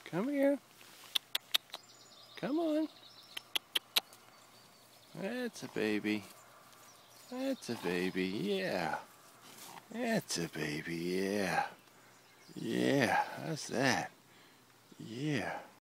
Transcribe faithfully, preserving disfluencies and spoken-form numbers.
Come here. Come on. That's a baby. That's a baby, yeah. That's a baby, yeah. Yeah, how's that? Yeah.